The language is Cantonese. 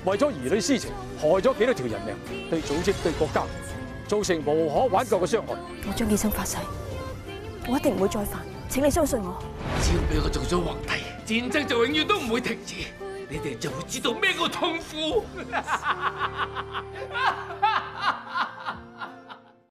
為咗兒女私情，害咗幾多條人命，對組織對國家造成無可挽救嘅傷害。 我張寄生發誓，我一定唔會再犯，請你相信我。 只要俾我做咗皇帝，戰爭就永遠都唔會停止，你哋就會知道咩叫痛苦。